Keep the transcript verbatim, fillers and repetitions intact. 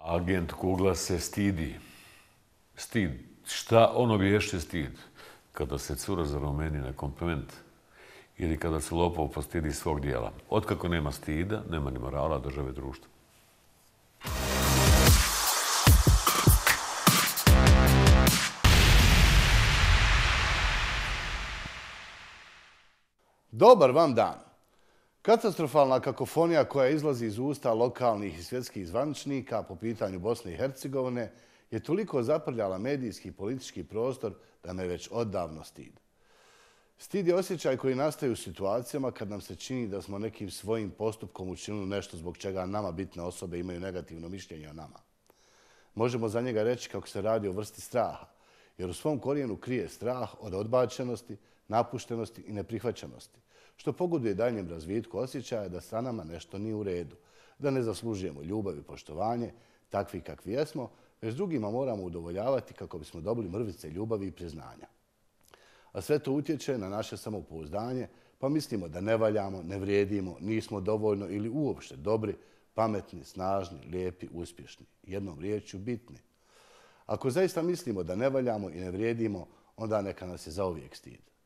Agent Kugla se stidi. Stid. Šta ono vješte stid? Kada se cura zarumeni na kompliment ili kada se lopov postidi svog dijela. Otkako nema stida, nema ni morala države društva. Dobar vam dan. Katastrofalna kakofonija koja izlazi iz usta lokalnih i svjetskih zvaničnika po pitanju Bosne i Hercegovine je toliko zaprljala medijski i politički prostor da me već odavno stid. Stid je osjećaj koji nastaje u situacijama kad nam se čini da smo nekim svojim postupkom učinili nešto zbog čega nama bitne osobe imaju negativno mišljenje o nama. Možemo za njega reći kako se radi o vrsti straha, jer u svom korijenu krije strah od odbačenosti, napuštenosti i neprihvaćenosti, što pogoduje daljnjem razvitku osjećaja da sa nama nešto nije u redu, da ne zaslužujemo ljubav i poštovanje, takvi kakvi jesmo, već drugima moramo udovoljavati kako bismo dobili mrvice ljubavi i priznanja. A sve to utječe na naše samopouzdanje, pa mislimo da ne valjamo, ne vrijedimo, nismo dovoljno ili uopšte dobri, pametni, snažni, lijepi, uspješni, jednom riječju bitni. Ako zaista mislimo da ne valjamo i ne vrijedimo, onda neka nas je zauvijek stid.